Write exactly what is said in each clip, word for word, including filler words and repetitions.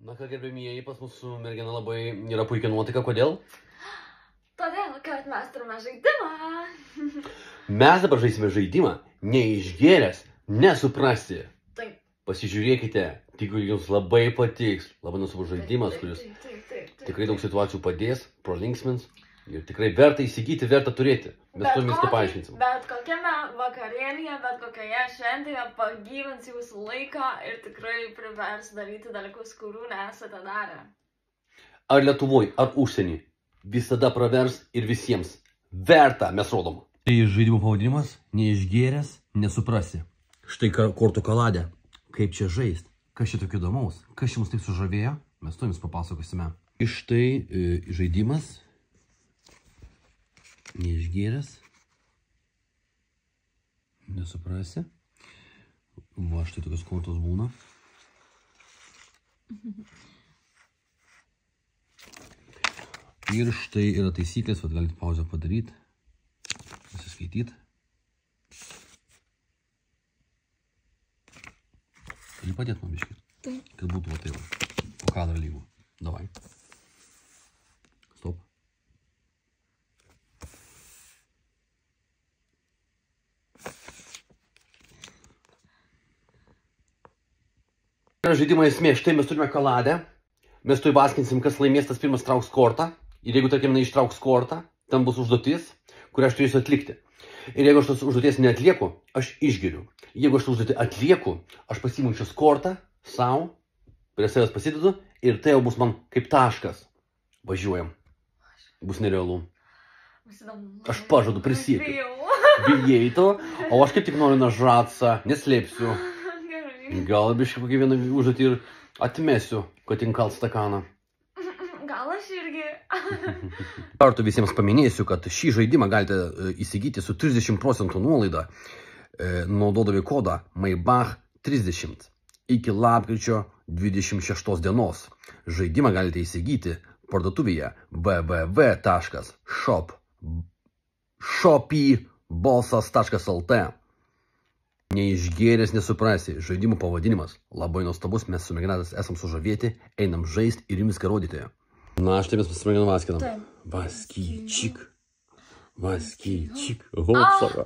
Na ką, gerbėmieji, pas mūsų mergina labai yra puikia nuotaika. Kodėl? Todėl, kad mes turime žaidimą. Mes dabar žaisime žaidimą, neišgėręs, nesuprasti. Taip. Pasižiūrėkite, tikiu, jums labai patiks. Labai nuostabus žaidimas, kuris Taip, taip, taip, taip. tikrai daug situacijų padės, pralinksmins. Ir tikrai verta įsigyti, verta turėti. Mes turim viską paaiškinsim. Bet kokiame vakarėlyje, bet kokioje šventėje pagyvins jūsų laiką ir tikrai privers daryti dalykus, kurių nesate darę. Ar Lietuvoje, ar užsienį, visada pravers ir visiems. Verta, mes rodom. Tai žaidimo pavadinimas, neišgėręs, nesuprasi. Štai kortų kaladė. Kaip čia žaist? Kas čia tokio įdomaus? Kas čia mus taip sužavėjo? Mes to jums papasakosime. Ir štai e, žaidimas. Neišgėręs. Nesuprasi. Va, štai tokios kortos būna. Ir štai yra taisyklės, vad galite pauzę padaryti, pasiskaityti. Gali padėti man biškį? Taip. Kad būtų va tai va, po kadrą lygų. Davai. Stop. Žaidimo esmė, štai mes turime kaladę. Mes tuoj vaskinsim, kas laimės, tas pirmas trauks kortą. Ir jeigu, tarkim, neištrauks kortą, tam bus užduotis, kurią aš turėsiu atlikti. Ir jeigu aš tos užduoties neatlieku, aš išgeriu. Jeigu aš tą užduotį atlieku, aš pasiimu šios kortą, savo, prie savęs pasidedu ir tai jau bus man kaip taškas. Važiuojam. Bus nerealu. Aš pažadu, prisiekiu. Bijai to, o aš kaip tik noriu nažatsą, neslėpsiu. Gal biškai kokį vieną užduotį ir atmesiu, kad inkalt stakaną. Gal aš irgi. Kartu visiems paminėsiu, kad šį žaidimą galite įsigyti su trisdešimt procentų nuolaida, naudodami kodą Maybach trisdešimt iki lapkričio dvidešimt šeštos dienos. Žaidimą galite įsigyti parduotuvėje w w w taškas shop shopybolsas taškas l t. Neišgėręs nesuprasi, žaidimų pavadinimas labai nuostabus, mes su merginatas esam sužavėti, einam žaisti ir jums viską rodyti. Na, štai mes su merginom vaskinam. Taip. Vaskyčik. Vaskyčik. Hop, sako.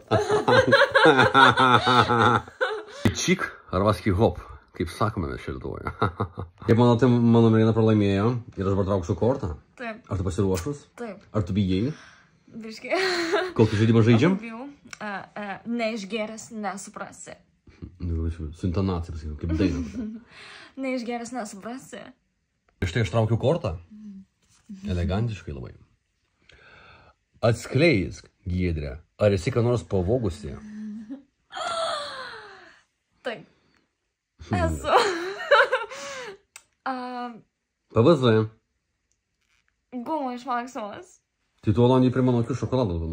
Čik ar vasky hop, kaip sakome mes čia Lietuvoje. Kaip manau, tai mano mergina pralaimėjo ir aš dabar trauksiu kortą. Taip. Ar tu pasiruošus? Taip. Ar tu bijai? Biškai. Kokį žaidimą žaidžiam? Bijau. Uh, uh, neišgėręs nesuprasi. Su intonacija, pasakysiu, kaip daina. Neišgėręs nesuprasi. Štai aš traukiu kortą. Elegantiškai labai. Atskleisk, Giedrė, ar esi ką nors pavogusi? Taip. Esu. uh, P V Z. Gumų iš Maksimos. Tai tu Olandijai prie mano akių šokoladą.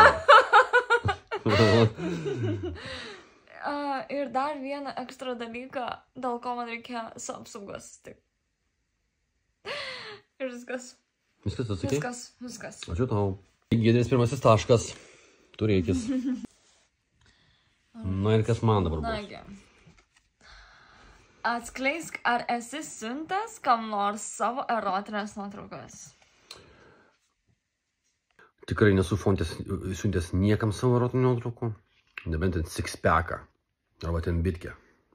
uh, ir dar vieną ekstra dalyką, dėl ko man reikia su apsaugos. Taip. Ir viskas. Viskas atsakė? Viskas, viskas. Ačiū tau. Giedrės pirmasis taškas. Turėkis. Na ir kas man dabar bus? Nagi. Atskleisk, ar esi siuntęs kam nors savo erotinės nuotraukas? Tikrai nesu fontės, siuntęs niekam savo erotinių nuotraukų. Nebent ten sixpacką. Arba ten bitkę.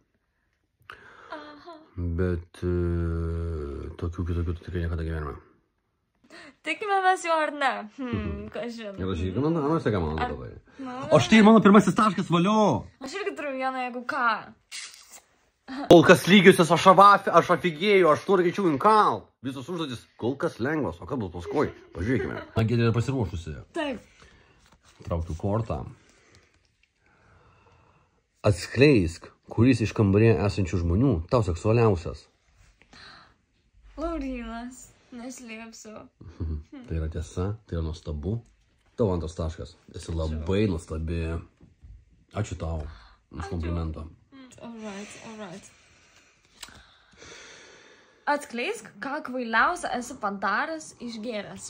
Aha. Bet e, tokių kitokių tikrai niekada gyvenime. Tikime mes jo ar ne? Hmm, ką žinau. Ir aš irgi, man, man seka mano Ar- labai. Nu, O štai ir mano pirmasis taškas, valio! Aš irgi turiu vieną, jeigu ką. Kol kas lygiusios, aš, avafi, aš afigėjau, aš noriu greičiau inkalt. Visos užduotis kol kas lengvos, o kas bus paskui? Pažiūrėkime. Na, Giedrė yra pasiruošusi. Taip. Traukiu kortą. Atskleisk, kuris iš kambarėje esančių žmonių tau seksualiausias. Laurynas, neslėpsiu. Tai yra tiesa, tai yra nuostabu. Tavo antras taškas. Esi labai nuostabi. Ačiū tau už komplimentą. Alright, alright. Atskleisk, ką kvailiausia esi padaręs išgėręs.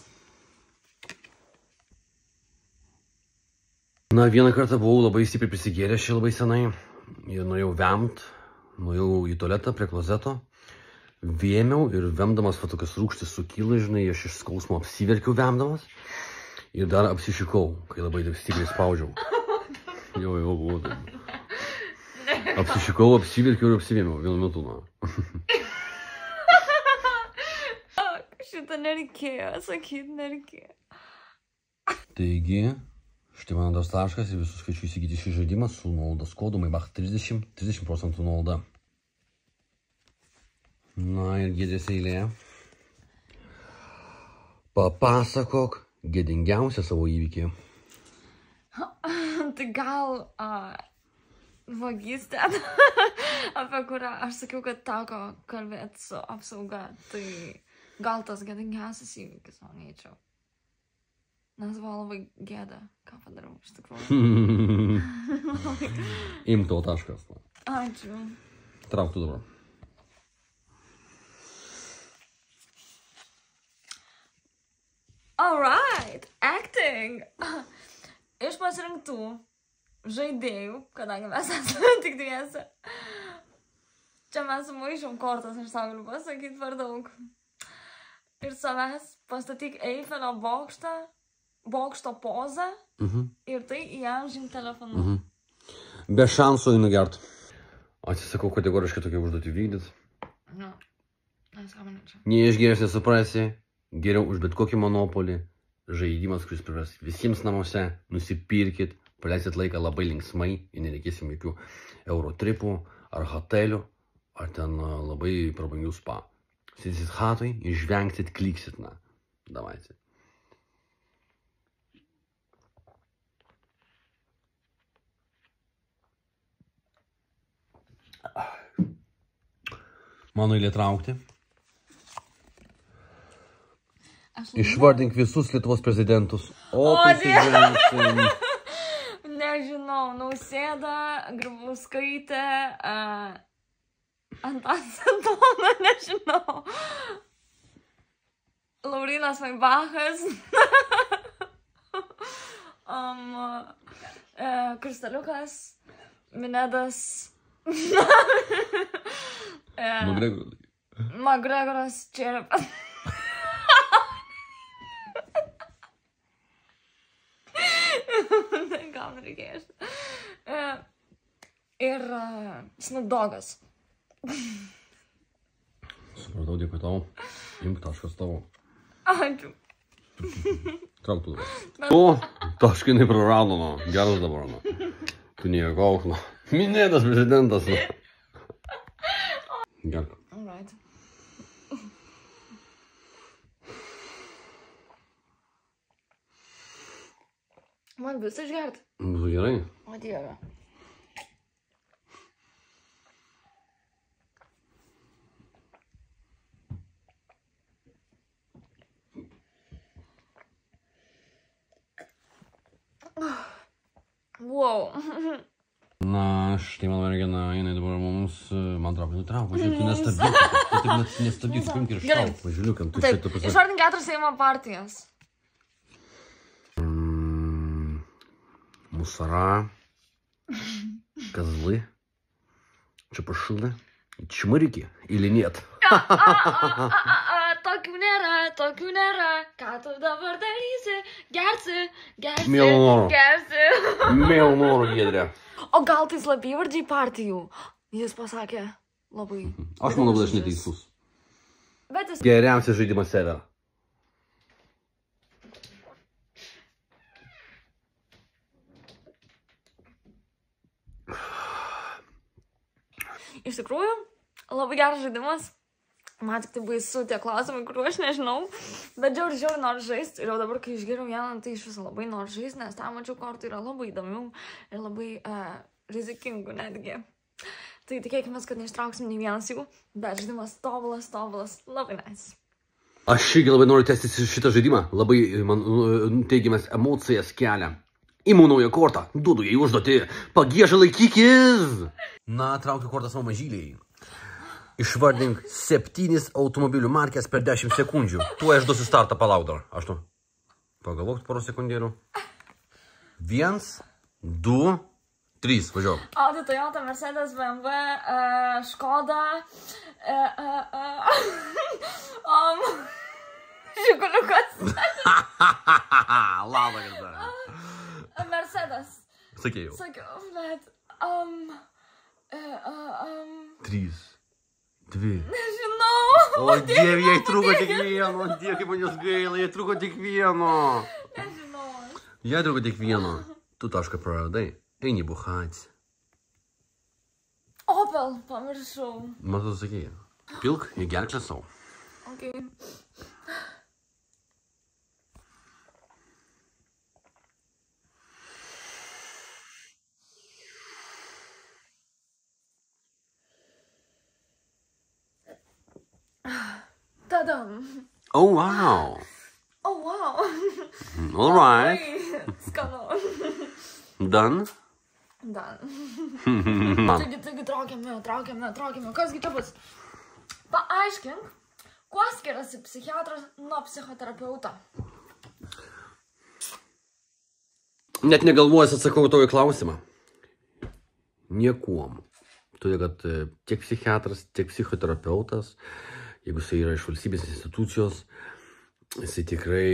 Na, vieną kartą buvau labai stipriai prisigėręs čia labai senai. Ir norėjau vemt. Nuėjau į tualetą prie klozeto. Vėmiau ir vemdamas va tokias rūgštis sukyla, žinai, aš iš skausmo apsiverkiau vemdamas ir dar apsišikau, kai labai taip stipriai spaudžiau. Jo, jo, buvo taip. Apsišikau, apsiverkiau ir apsivėmiau vienu metu, na. Šitą nereikėjo, sakyti nereikėjo. Taigi, štai mano das taškas ir visus kviečiu įsigyti šį žaidimą su nuolaidos kodu Maybach trisdešimt, trisdešimt procentų nuolaida. Na ir Giedrės eilė. Papasakok gėdingiausią savo įvykį. Tai gal uh, vagystė, apie kurią aš sakiau, kad teko kalbėti su apsauga. Tai gal tas gėdingiausias įvykis, manyčiau. Nes buvo labai gėda, ką padarau iš tikrųjų. Imk tavo taškas. Ačiū. Trauk tu dabar. Alright, acting. Iš pasirinktų žaidėjų, kadangi mes esame tik dviese. Čia mes sumaišom kortas, aš savo galiu pasakyti per daug. Ir savęs pastatyk Eifelio bokštą, bokšto pozą Mhm. ir tai įamžinti telefonu. Mhm. Be šansų einu gert. Atsisakau kategoriškai tokią užduotį vykdyti. Nu, nesąmonė čia. Neišgėręs nesuprasi, geriau už bet kokį monopolį. Žaidimas, kuris privers visiems namuose, nusipirkit, praleisit laiką labai linksmai ir nereikės jums jokių eurotripų ar hotelių, ar ten labai prabangių spa. Sėdėsit hatoj, išvengsit, kliksit, na. Davайте. Mano eilė traukti. Išvardink visus Lietuvos prezidentus. O, prezidentai. Nežinau, Nausėda, Grybauskaitė, uh, Antanas Smetona, nežinau. Laurynas Maybachas. um, uh, Kristaliukas, Minedas. Magregoras. Magregoras Čerepas. Gal nereikės. Uh, ir uh, Snoop Doggas. Supratau, dėkui tau. Imk taškas tavo. Ačiū. Trauk tu dabar. O, taškai neprarado, no. Geras dabar, no. Tu niekauk, no. Minėtas prezidentas, no. Gerk. Alright. Man visą išgerti. Būtų gerai. O dieve. Wow. Na, štai mano mergina, jinai dabar mums, man traukia, nutrauk, važiuok, tu nestabdyk, tu taip nestabdyk, tu paimk ir ištrauk, važiuliukam, tu šitą pasakė. Išvardink keturias Seimo partijas. Mm, Musara, Козлы, Чепашины, Чмырики или нет? Tokių nėra, tokių nėra, ką tu dabar darysi, gersi, gersi, Mielu noru. gersi. Mielu noru, Giedrė. O gal tai slapyvardžiai partijų? Jis pasakė labai. Aš manau, kad aš neteisus. Bet jis... Geriausias žaidimas ever. Iš tikrųjų, labai geras žaidimas. Man tik tai baisu tie klausimai, kuriuo aš nežinau. Bet žiauri, žiauri noriu žaisti. Ir jau dabar, kai išgeriau vieną, tai iš viso labai noriu žaisti, nes ten mačiau kortų yra labai įdomių ir labai uh, rizikingų netgi. Tai tikėkime, kad neištrauksim nei vienas jų, bet žaidimas tobulas, tobulas, labai nice. Aš irgi labai noriu tęsti šitą žaidimą. Labai man teigiamas emocijas kelia. Imu naują kortą, duodu jai užduotį. Pagiežą laikykis! Na, traukiu kortą savo mažyliai. Išvardink septynis automobilių markės per dešimt sekundžių. Tuo aš duosiu startą, palauk dar. Aš tu. Pagalvok porą sekundėlių. Viens, du, Trys, važiuok. Audi, Toyota, Mercedes, B M W, uh, Škoda, uh, uh, uh, um, Žiguliukas. Labą, kad dar. Mercedes. Sakėjau. Sakiau, bet, um, uh, uh, um. Trys. Dvi. Nežinau. O dieve, jai trūko tik vieno. O dieve, kaip man jos gaila, jai trūko tik vieno. Nežinau. Jai trūko tik vieno. Tu tašką praradai. Eini buchats. Opel, pamiršau. Man tu sakėjai. Pilk į gerklę savo. Okay. Tadam. Oh, wow. Oh, wow. All right. Skanu. Done? Done. Taigi, taigi, traukiame, traukiame, traukiame. Kasgi čia bus? Paaiškink, kuo skiriasi psichiatras nuo psichoterapeuto? Net negalvojęs atsakau tavo į klausimą. Niekuom. Todėl, kad tiek psichiatras, tiek psichoterapeutas, jeigu jisai yra iš valstybės institucijos, jisai tikrai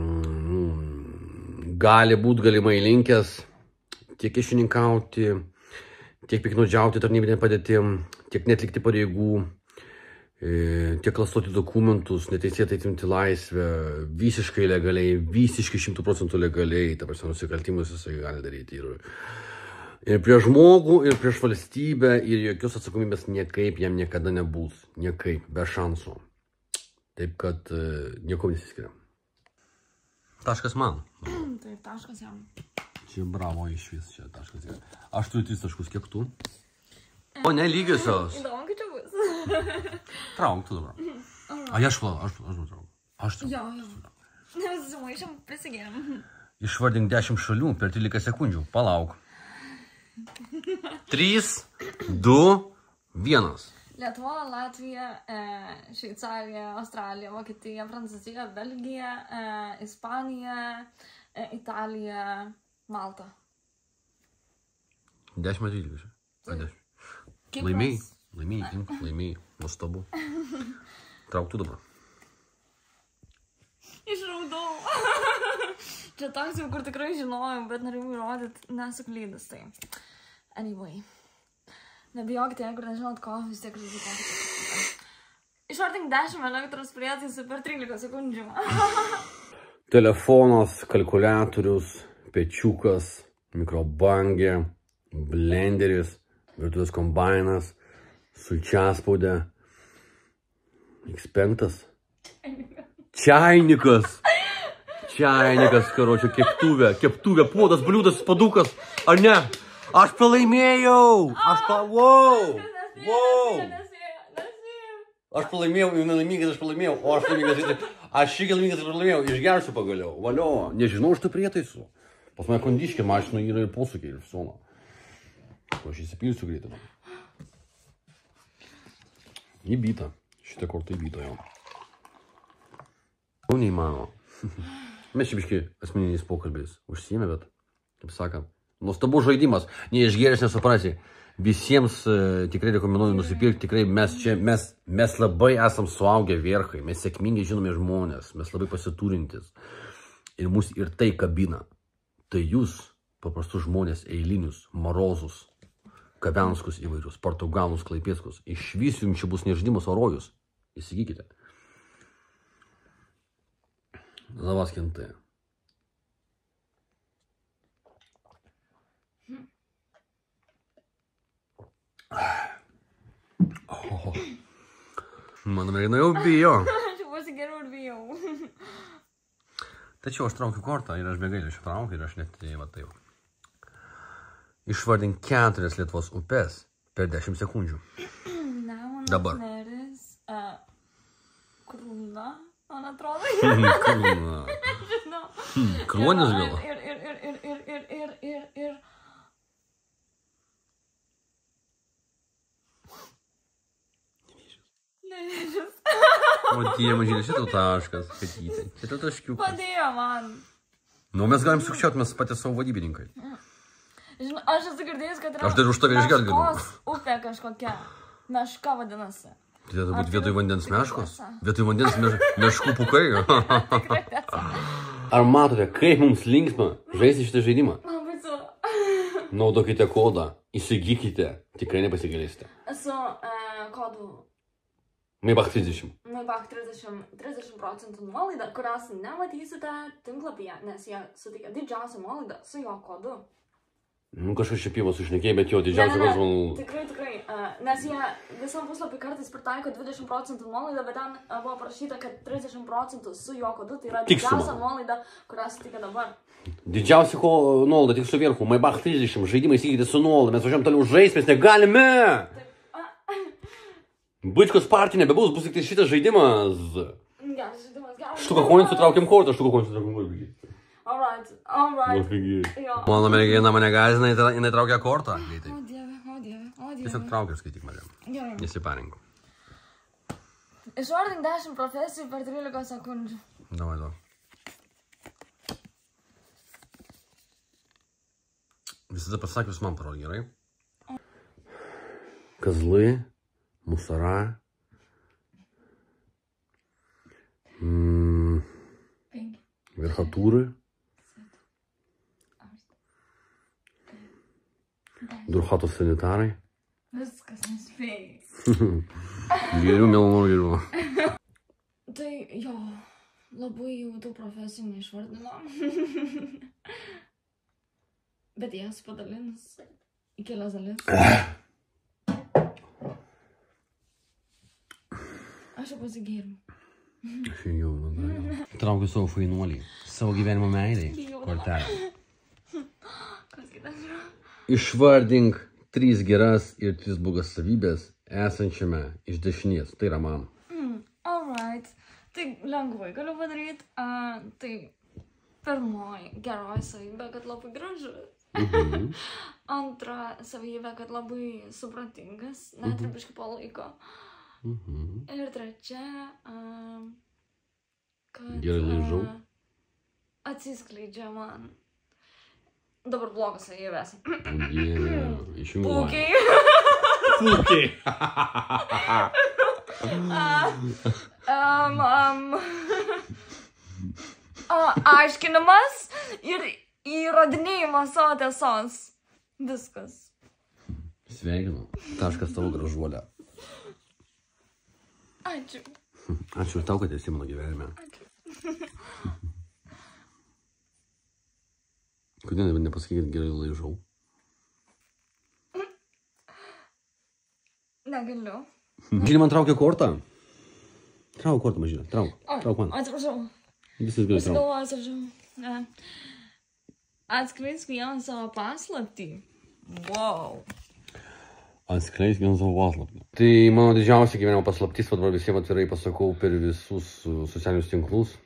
mm, gali būti galimai linkęs tiek išininkauti, tiek piknaudžiauti tarnybinę padėtim, tiek netlikti pareigų, tiek klastoti dokumentus, neteisėtai atimti laisvę, visiškai legaliai, visiškai šimtų procentų legaliai, ta prasme, nusikaltimus jisai gali daryti. Ir, ir prieš žmogų, ir prieš valstybę, ir jokios atsakomybės niekaip jam niekada nebus. Niekaip, be šansų. Taip, kad uh, niekom nesiskiria. Taškas man. Taip, taškas jam. Čia bravo iš vis, čia taškas jam. Aš turiu tris taškus, kiek tu? O, ne, lygiosios. Įdomu, kaip čia bus. Trauk tu dabar. A, aš plau, aš plau. Aš trauk. Jo, jo. Nesusimaišėm, prisigėm. Išvardink dešimt šalių per trylika sekundžių. Palauk. Trys, du, vienas. Lietuva, Latvija, e, Šveicarija, Australija, Vokietija, Prancūzija, Belgija, e, Ispanija, e, Italija, Malta. Dešimt trylika. A, dešimt. Laimėjai, laimėjai, imk, laimėjai. Nuostabu. Trauk tu dabar. Išraudau. Čia toks jau, kur tikrai žinojau, bet norėjau įrodyti, nesuklydus tai. Anyway. Nebijokite, jeigu nežinot ko, vis tiek rizikuokite. Išvardink dešimt elektros prietaisų per trylika sekundžių. Telefonas, kalkuliatorius, pečiukas, mikrobangė, blenderis, virtuvės kombainas, sulčiaspaudė, iks penki. Čiainikas. Čiainikas, karočią, keptuvė, keptuvė, puodas, bliūdas, padukas. Ar ne? Aš pralaimėjau! Aš pa... Wow! Wow! Aš pralaimėjau, jau nelaimingas, aš pralaimėjau. O aš laimingas, aš šį laimingas, aš pralaimėjau. Išgersiu pagaliau. Valio, nežinau iš tų prietaisų. Pas mane kondiškė mašina yra ir posūkiai, ir visono. Aš įsipilsiu greitai. Įbyta. Šitą kortą įbyta jau. Jau neįmanoma. Mes čia biški asmeniniais pokalbiais užsiėmė, bet, kaip sakant, nuostabus žaidimas. Neišgėręs nesuprasi. Visiems uh, tikrai rekomenduoju nusipirkti. Tikrai mes čia, mes, mes labai esam suaugę vierchai. Mes sėkmingai žinome žmonės. Mes labai pasiturintis. Ir mus ir tai kabina. Tai jūs, paprastus žmonės, eilinius, marozus, Kavenskus įvairius, Portugalus, Klaipėskus. Iš vis jums čia bus nežaidimas, o rojus. Įsigykite. За вас кенты. Oh. Mano mergina jau bijo. Aš jau pasigeriau ir bijau. Tačiau aš traukiu kortą ir aš begailiu aš traukiu ir aš net va taip. Išvardink keturias Lietuvos upes per dešimt sekundžių. Nemunas, Dabar. Neris, uh, Krūna, man atrodo. Krūna. Nežinau. Kruonis gal? Ir, ir, ir, ir, ir, ir, ir, ir, ir. Nevyžis. O tie mažylė, šitą taškas, katytė. Šitą taškiukas. Padėjo man. Nu, mes galim sukčiauti, mes patys savo vadybininkai. Žinau, aš esu girdėjęs, kad yra... Aš dar už tave išgelbėjau. Meškos upė kažkokia. Meška vadinasi. Tai turėtų būti vietoj vandens meškos? Vietoj vandens meš... meškų pukai? Ar matote, kaip mums linksma žaisti šitą žaidimą? Labai su... Naudokite kodą, įsigykite, tikrai nepasigalėsite. Su e, kodu... Maybach trisdešimt. Maybach trisdešimt, trisdešimt procentų nuolaida, kurios nematysite tinklapyje, nes jie suteikia didžiausią nuolaidą su jo kodu. Nu, kažkas čia pievas sušnekėjai, bet jo didžiausia kodas man... Tikrai, tikrai, uh, nes jie visam puslapį kartais pritaiko dvidešimt procentų nuolaidą, bet ten uh, buvo parašyta, kad trisdešimt procentų su jo kodu, tai yra didžiausia nuolaida, kurią suteikia dabar. Didžiausia nuolaida tik su vierchu, Maybach trisdešimt, žaidimai įsigyti su nuolaida, mes važiuojam toliau žaisti, mes negalime! Bučkos partija nebebus, bus tik tai šitas žaidimas. Geras žaidimas, geras. Štuką konin sutraukiam kortą, štuką konin sutraukiam kortą. Alright, alright. Jo. Mano mergina mane gąsdina, jinai traukia kortą. Greitai. O dieve, o dieve, o dieve. Tiesiog traukia ir skaityk mane. Gerai. Nesiparinku. Išvardink dešimt profesijų per trylika sekundžių. Davai, davai. Visada pasakius man parodo, gerai? Kazlai. Musara. Mm. Верхотуры. Durhatos sanitarai. Viskas nespėjai. Geriau, mielonor, geriau. Tai jo, labai jau tų profesijų neišvardino. Bet jas padalinus į kelias dalis. Aš jau pasigėriu. Aš jau, man. Traukiu savo fainuolį, savo gyvenimo meilį, kortelę. Kas kitas yra? Išvardink tris geras ir tris blogas savybės esančiame iš dešinės. Tai yra man. Mm, alright. Tai lengvai galiu padaryti. Uh, tai pirmoji geroji savybė, kad labai gražus. Mhm. Antra savybė, kad labai supratingas, net ir biškį palaiko. Mhm. Ir trečia, uh, kad Gerai laižau. uh, atsiskleidžia man. Dabar blogas savybės. Dieve, išjungiu. Pūkiai. Pūkiai. um, um, uh, aiškinimas ir įrodinėjimas savo tiesos. Viskas. Sveikinu. Taškas tavo gražuolė. Ačiū. Ačiū ir tau, kad esi mano gyvenime. Ačiū. Kodėl nepasakyti, kad gerai laižau? Negaliu. Žinai, man traukia kortą. Trauk kortą, mažylė. Trauk. Trauk man. Atsiprašau. Visas gerai, trauk. Pasigalvoju, atsiprašau. Atskleisk vieną savo paslaptį. Wow. Atskleisk vieną savo paslaptį. Tai mano didžiausia gyvenimo paslaptis, dabar visiems atvirai pasakau per visus socialinius tinklus.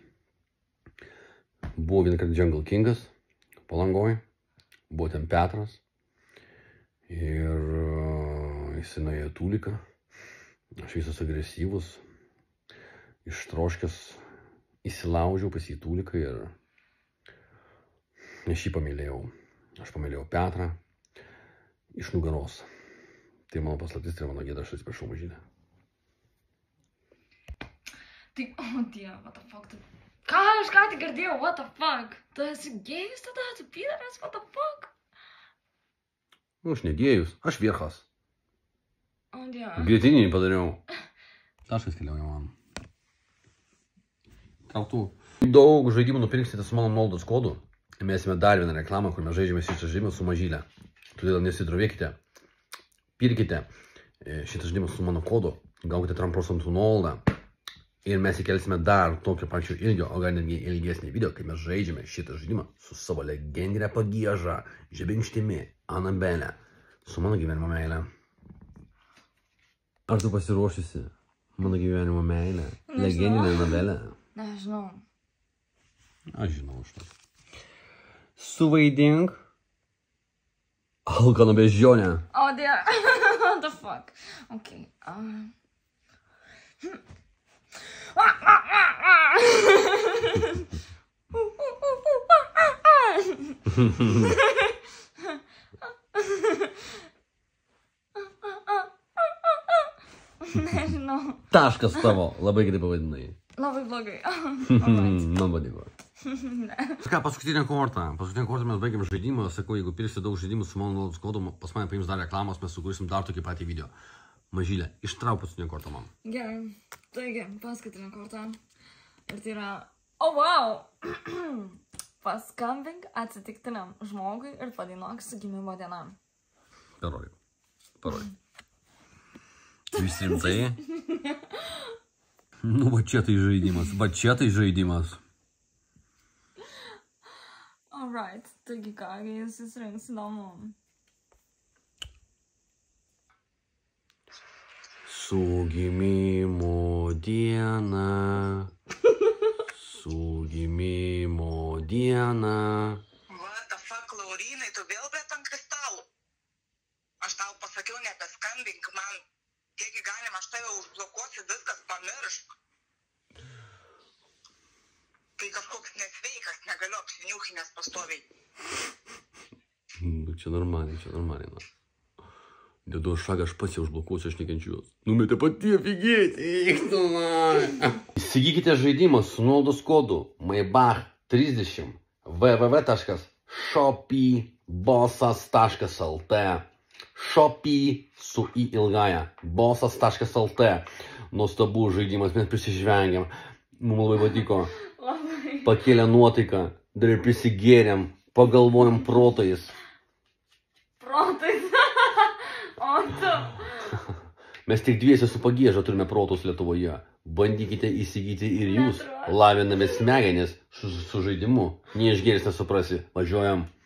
Buvo vienąkart Jungle Kingas, Palangoj. Buvo ten Petras. Ir uh, jis nuėjo Tūliką. Aš visas agresyvus, ištroškęs, įsilaužiau pas jį Tūliką ir aš jį pamylėjau. Aš pamylėjau Petrą iš nugaros. Tai mano paslaptis, tai mano gėda, aš atsiprašau mažylę. Tai, o dieve, what the fuck, tu... Ką aš ką tik girdėjau, what the fuck? Tu esi gėjus tada, tu pydaras, what the fuck? Nu, aš negėjus, aš vierchas. O dieve. Grėtinį padariau. Taškas keliauja man. Trauktų. Daug žaidimų nupirksite su mano nuolaidos kodu. Mėsime dar vieną reklamą, kur mes žaidžiame šitą žaidimą su mažylė. Todėl nesidrovėkite. Pirkite šitą žaidimą su mano kodu. Gaukite trim procentų nuolaidą. Ir mes įkelsime dar tokio pačio ilgio, o gal netgi ilgesnį video, kai mes žaidžiame šitą žaidimą su savo legendinė pagieža, žebenkštimi, Anabelė, su mano gyvenimo meilė. Ar tu pasiruošusi mano gyvenimo meilę? Legendinė Anabelė? Nežinau. Aš žinau už to. Suvaidink alkaną beždžionę. O dieve. What the fuck? Okay. Um... taškas tavo. Labai gerai pavadinai. Labai blogai. Man vadingo. Ką, paskutinę kortą. Paskutinę kortą mes baigiam žaidimą. Sakau, jeigu pirksite daug žaidimų su mano nuolaidos kodu, pas mane paims dar reklamos, mes sukursim dar tokį patį video. Mažylė, ištrauk paskutinę kortą man. Gerai. Taigi, paskutinę kortą. Ir tai yra... O, wow! Paskambink atsitiktiniam žmogui ir padainuok su gimimo diena. Parodyk. Parodyk. Visi rimtai? Nu, va čia tai žaidimas. Va čia tai žaidimas. Alright. Taigi ką, jis susirinks įdomu. Su gimimo diena. Su gimimo diena. What the fuck, Laurinai, tu vėl bet ant kristalų? Aš tau pasakiau, nebeskambink man. Kiekgi galima, aš tave užblokuosiu, viskas pamiršk. Tai kažkoks nesveikas, negaliu apsiniuchinės pastoviai. Nu, čia normaliai, čia normaliai, na. Dedu šagą, aš pats jau užblokuosiu, aš nekenčiu jos. Numetė pati, figėti, eik tu, na. Įsigykite žaidimą su nuolaidos kodu Maybach trisdešimt w w w taškas shopee-bossas taškas l t Shopee su į ilgaja. bossas taškas l t Nuostabų žaidimas, mes prisižvengiam. Mums labai patiko. Pakėlė nuotaiką, dar ir prisigėrėm, pagalvojom protais. Protais? O tu? Mes tik dviesi su Pagieža turime protus Lietuvoje. Bandykite įsigyti ir jūs, lavinami smegenis su, su žaidimu. Neišgėris nesuprasi. Važiuojam.